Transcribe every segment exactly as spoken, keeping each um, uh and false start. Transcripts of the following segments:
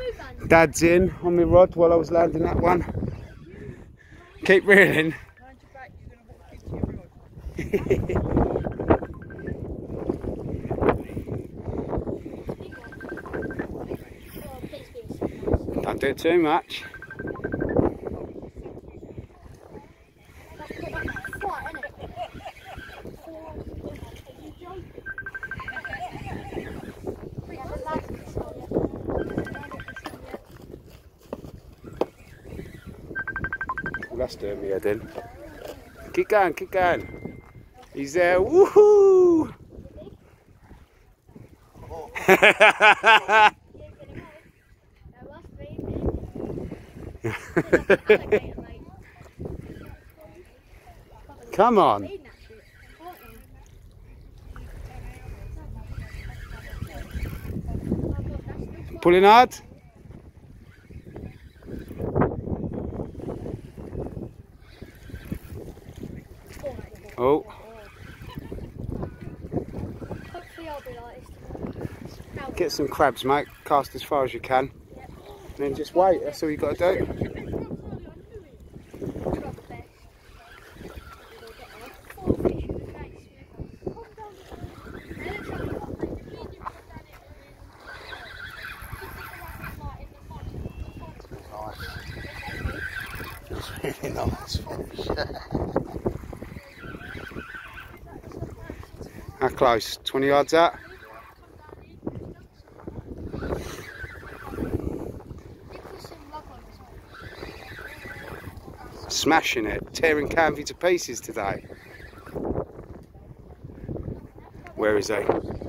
Dad's in on my rod while I was landing that one. Keep reeling. Don't do it too much. That's doing me head in. Keep going, keep going. He's there. Woohoo! Come on. Pulling hard. Oh. Get some crabs, mate. Cast as far as you can. And then just wait. That's all you got to do. That's really nice fish. How close? twenty yards out? Smashing it, tearing canvey to pieces today. Where is he?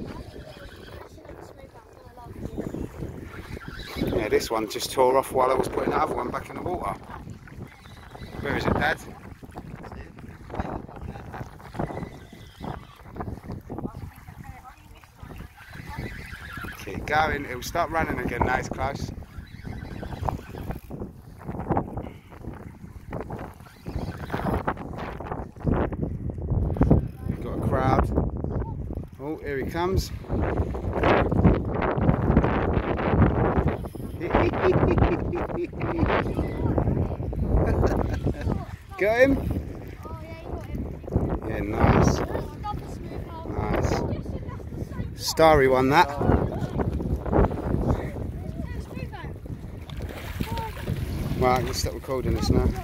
Yeah, this one just tore off while I was putting the other one back in the water. Where is it, Dad? Keep going, it'll start running again now it's close. We've got a crowd. Oh, here he comes. Got him? Yeah, nice. Nice. Starry one that. Right, let's stop recording this now.